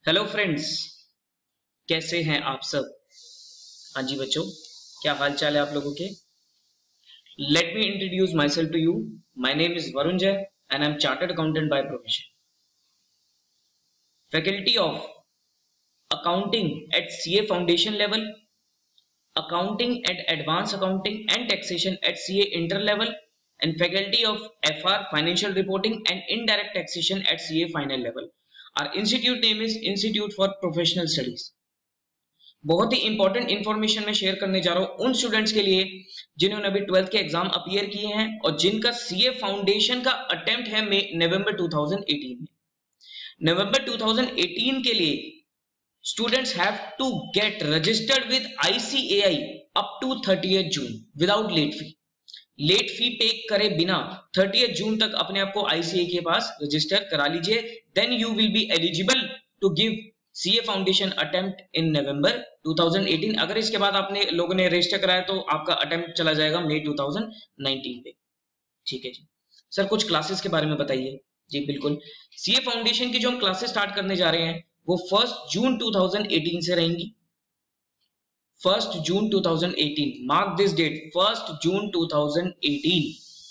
Hello friends, कैसे हैं आप सब। हाँ जी बच्चों, क्या हाल चाल है आप लोगों के। Let me introduce my self to you. My name is Varun Jay and I am chartered accountant by profession, faculty of accounting at CA foundation level, accounting at advanced accounting and taxation at CA inter level, and faculty of FR financial reporting and indirect taxation at CA final level. Our institute name is Institute for Professional Studies. बहुत ही important information मैं share करने जा रहा हूं उन students के लिए जिन्होंने अभी 12th के एग्जाम अपीयर किए हैं और जिनका सीए फाउंडेशन का अटेम्प्ट है नवंबर 2018 में। नवंबर 2018 के लिए students have to get registered with ICAI up to 30th June without late fee. Late fee pay करे बिना 30th जून तक अपने आप को ICAI के पास रजिस्टर करा लीजिए। Then you will be eligible to give CA foundation attempt in November 2018। अगर इसके बाद आपने लोगों ने रजिस्टर कराया तो आपका अटेम्प्ट चला जाएगा मई 2019 पे। ठीक है जी सर, कुछ क्लासेस के बारे में बताइए। जी बिल्कुल, सीए फाउंडेशन की जो हम क्लासेस स्टार्ट करने जा रहे हैं वो 1 जून 2018 से रहेंगी। 1 जून 2018, मार्क दिस डेट, 1 जून 2018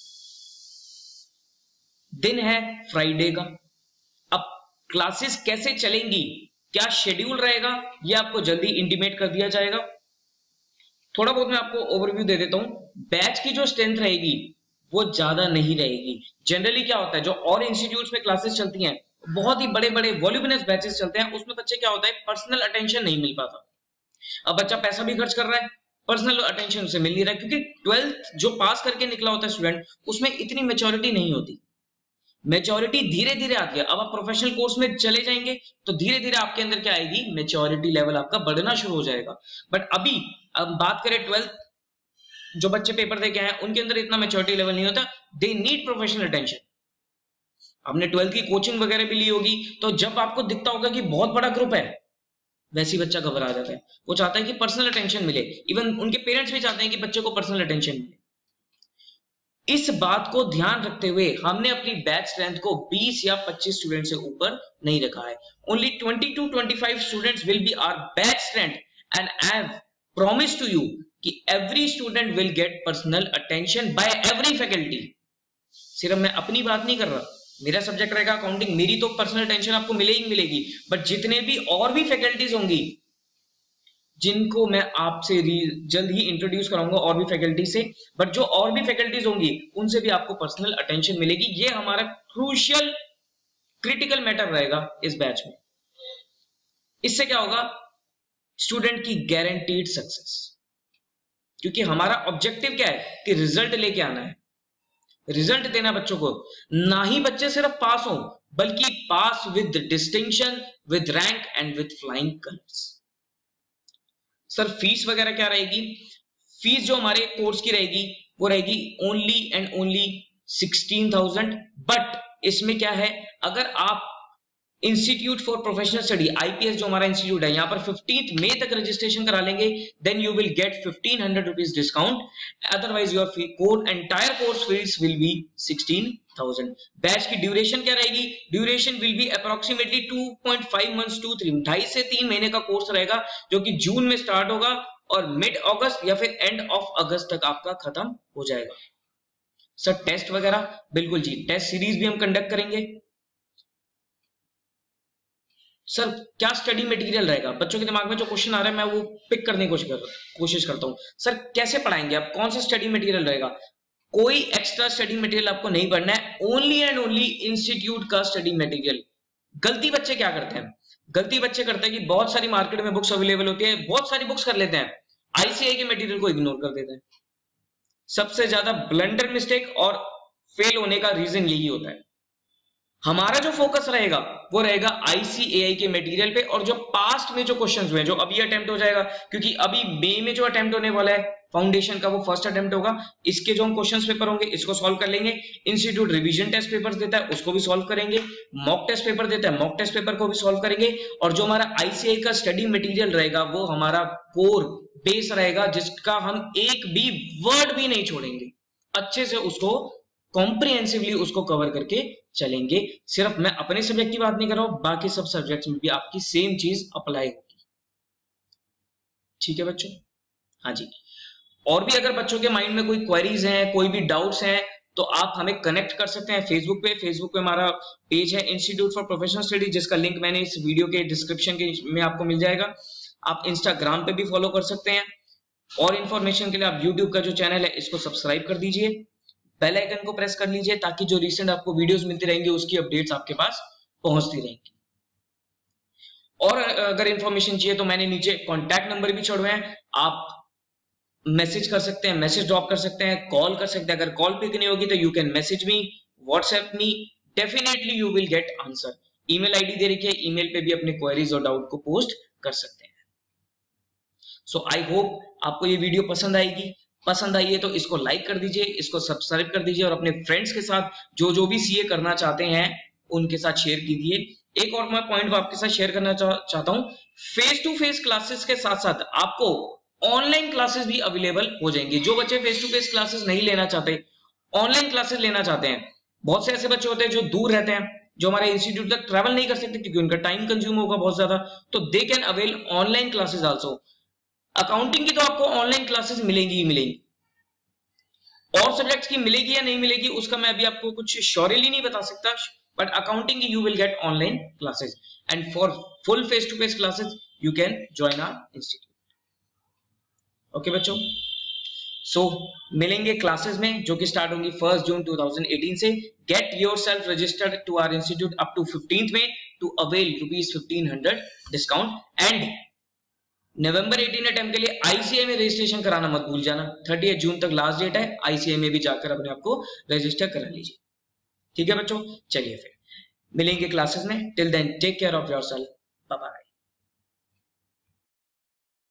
दिन है फ्राइडे का। अब क्लासेस कैसे चलेंगी, क्या शेड्यूल रहेगा, ये आपको जल्दी इंटीमेट कर दिया जाएगा। थोड़ा बहुत मैं आपको ओवरव्यू दे देता हूं। बैच की जो स्ट्रेंथ रहेगी वो ज्यादा नहीं रहेगी। जनरली क्या होता है, जो और इंस्टीट्यूट्स में क्लासेस चलती हैं बहुत ही बड़े बड़े वॉल्यूमिनस बैचेस चलते हैं, उसमें बच्चे क्या होता है, पर्सनल अटेंशन नहीं मिल पाता। अब बच्चा पैसा भी खर्च कर रहा है, पर्सनल अटेंशन उसे मिल नहीं रहा है, क्योंकि 12th जो पास करके निकला होता है स्टूडेंट, उसमें इतनी मैच्योरिटी नहीं होती। मैच्योरिटी धीरे धीरे आती है। अब आप प्रोफेशनल कोर्स में चले जाएंगे तो धीरे धीरे आपके अंदर क्या आएगी, मैच्योरिटी लेवल आपका बढ़ना शुरू हो जाएगा। बट अभी अब बात करें 12th जो बच्चे पेपर दे के आए उनके अंदर इतना मैच्योरिटी लेवल नहीं होता। They need professional attention. आपने 12th की कोचिंग वगैरह भी ली होगी, तो जब आपको दिखता होगा कि बहुत बड़ा ग्रुप है, वैसे ही बच्चा घबरा जाता है। वो चाहता है कि पर्सनल अटेंशन मिले। इवन उनके पेरेंट्स भी चाहते हैं कि बच्चे को पर्सनल अटेंशन मिले। इस बात को ध्यान रखते हुए हमने अपनी बैच स्ट्रेंथ को 20 या 25 स्टूडेंट से ऊपर नहीं रखा है। Only 20 to 25 students will be our batch strength and I have promise to you कि every student will get personal attention by every faculty. सिर्फ मैं अपनी बात नहीं कर रहा, मेरा सब्जेक्ट रहेगा अकाउंटिंग, मेरी तो पर्सनल टेंशन आपको मिलेगी मिलेगी, बट जितने भी और भी फैकल्टीज होंगी जिनको मैं आपसे जल्द ही इंट्रोड्यूस कराऊंगा और भी फैकल्टी से, बट जो और भी फैकल्टीज होंगी उनसे भी आपको पर्सनल अटेंशन मिलेगी। ये हमारा क्रूशियल क्रिटिकल मैटर रहेगा इस बैच में। इससे क्या होगा, स्टूडेंट की गारंटीड सक्सेस, क्योंकि हमारा ऑब्जेक्टिव क्या है कि रिजल्ट लेके आना है, रिजल्ट देना बच्चों को। ना ही बच्चे सिर्फ पास हो, बल्कि pass with distinction, with rank and with flying colours. Sir fees वगैरह क्या रहेगी? फीस जो हमारे कोर्स की रहेगी वो रहेगी ओनली एंड ओनली 16,000। बट इसमें क्या है, अगर आप institute for professional study IPS जो हमारा इंस्टीट्यूट है यहाँ पर 15 मई तक रजिस्ट्रेशन करा लेंगे, then you will get 1500 rupees discount. Otherwise your entire course fees will be 16,000। Batch की ड्यूरेशन क्या रहेगी? Duration will be approximately 2.5 months to 2.5 से 3 महीने का कोर्स रहेगा, जो कि जून में स्टार्ट होगा और मिड अगस्त या फिर एंड ऑफ अगस्त तक आपका खत्म हो जाएगा। सर टेस्ट वगैरह? बिल्कुल जी, टेस्ट सीरीज भी हम कंडक्ट करेंगे। सर क्या स्टडी मटेरियल रहेगा? बच्चों के दिमाग में जो क्वेश्चन आ रहा है मैं वो पिक करने की कोशिश करता हूं। सर कैसे पढ़ाएंगे आप, कौन सा स्टडी मटेरियल रहेगा? कोई एक्स्ट्रा स्टडी मटेरियल आपको नहीं पढ़ना है, ओनली एंड ओनली इंस्टीट्यूट का स्टडी मटेरियल। गलती बच्चे क्या करते हैं, गलती बच्चे करते हैं कि बहुत सारी मार्केट में बुक्स अवेलेबल होती है, बहुत सारी बुक्स कर लेते हैं, आईसीआई के मटेरियल को इग्नोर कर देते हैं। सबसे ज्यादा ब्लंडर मिस्टेक और फेल होने का रीजन यही होता है। हमारा जो फोकस रहेगा वो रहेगा आईसीएआई के मटेरियल पे, और जो पास्ट में जो क्वेश्चंस हुए, जो अभी अटेम्प्ट हो जाएगा, क्योंकि अभी मई में जो अटेम्प्ट होने वाला है फाउंडेशन का वो फर्स्ट अटेम्प्ट होगा, इसके जो हम क्वेश्चंस पेपर होंगे इसको सॉल्व कर लेंगे। इंस्टीट्यूट रिवीजन टेस्ट पेपर देता है उसको भी सॉल्व करेंगे, मॉक टेस्ट पेपर देता है मॉक टेस्ट पेपर को भी सॉल्व करेंगे, और जो हमारा आईसीएआई का स्टडी मटेरियल रहेगा वो हमारा कोर बेस रहेगा, जिसका हम एक भी वर्ड भी नहीं छोड़ेंगे, अच्छे से उसको कॉम्प्रिहेंसिवली उसको कवर करके चलेंगे। सिर्फ मैं अपने सब्जेक्ट की बात नहीं कर रहा हूं, बाकी सब सब्जेक्ट्स में भी आपकी सेम चीज अप्लाई होगी। ठीक है बच्चों? हाँ जी। और भी अगर बच्चों के माइंड में कोई क्वेरीज हैं, कोई भी डाउट्स हैं, तो आप हमें कनेक्ट कर सकते हैं फेसबुक पे। फेसबुक पे हमारा पेज है इंस्टीट्यूट फॉर प्रोफेशनल स्टडी, जिसका लिंक मैंने इस वीडियो के डिस्क्रिप्शन के में आपको मिल जाएगा। आप इंस्टाग्राम पे भी फॉलो कर सकते हैं, और इंफॉर्मेशन के लिए आप यूट्यूब का जो चैनल है इसको सब्सक्राइब कर दीजिए, बेल आइकन को प्रेस कर लीजिए, ताकि जो रिसेंट आपको वीडियोस मिलती रहेंगी उसकी अपडेट्स आपके पास पहुंचती रहेंगी। और अगर इंफॉर्मेशन चाहिए तो मैंने नीचे कॉन्टैक्ट नंबर भी छोड़े हैं, आप मैसेज कर सकते हैं, मैसेज ड्रॉप कर सकते हैं, कॉल कर सकते हैं। अगर कॉल पिक नहीं होगी तो you can message me, WhatsApp me, definitely you will get answer. Email ID दे रखी है, ईमेल पे भी अपने क्वेरीज और डाउट को पोस्ट कर सकते हैं। सो आई होप आपको ये वीडियो पसंद आएगी। पसंद आई है तो इसको लाइक कर दीजिए, इसको सब्सक्राइब कर दीजिए, और अपने फ्रेंड्स के साथ जो भी सीए करना चाहते हैं उनके साथ शेयर कीजिए। एक और मैं पॉइंट आपके साथ शेयर करना चाहता हूं, फेस टू फेस क्लासेस के साथ साथ आपको ऑनलाइन क्लासेस भी अवेलेबल हो जाएंगे। जो बच्चे फेस टू फेस क्लासेस नहीं लेना चाहते, ऑनलाइन क्लासेस लेना चाहते हैं, बहुत से ऐसे बच्चे होते हैं जो दूर रहते हैं, जो हमारे इंस्टीट्यूट तक ट्रैवल नहीं कर सकते क्योंकि उनका टाइम कंज्यूम होगा बहुत ज्यादा, तो they can avail online classes also. Accounting की तो आपको ऑनलाइन क्लासेस मिलेंगी ही मिलेंगी, और सब्जेक्ट्स की मिलेगी या नहीं मिलेगी उसका मैं अभी आपको कुछ श्योरली नहीं बता सकता, बट अकाउंटिंग की you will get online classes, and for full face to face classes you can join our institute. Okay बच्चों, सो मिलेंगे क्लासेस में जो कि स्टार्ट होंगी 1 जून 2018 से। Get yourself registered to our institute up to 15th में to avail ₹1500 discount, and November 18 attempt के लिए आईसीए में रजिस्ट्रेशन कराना मत भूल जाना। 30 जून तक लास्ट डेट है, आईसीए में भी जाकर अपने आप को रजिस्टर करा लीजिए। ठीक है बच्चों, चलिए फिर मिलेंगे क्लासेस में। Till then take care of yourself, bye bye.